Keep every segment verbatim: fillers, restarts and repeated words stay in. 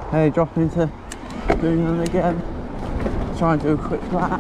Hey, drop into Boonan again. Try and do a quick lap.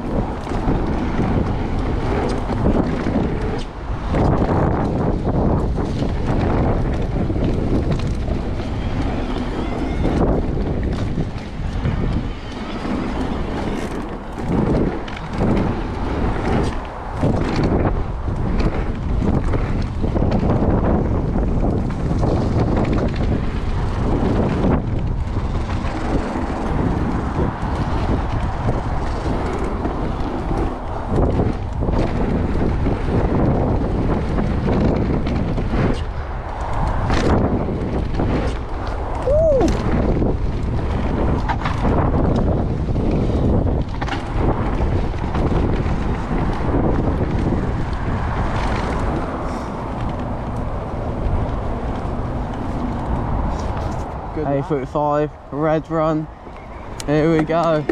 A forty-five, red run, here we go.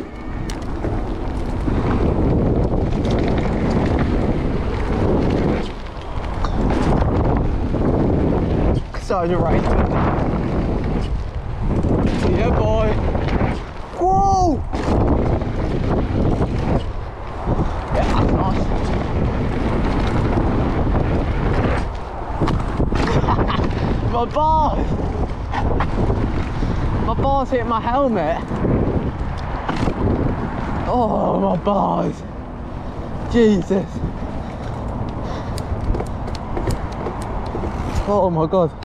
Sergeant right. Yeah boy. Whoa! Yeah, that's nice. My bars! My bars hit my helmet. Oh, my bars. Jesus. Oh my God.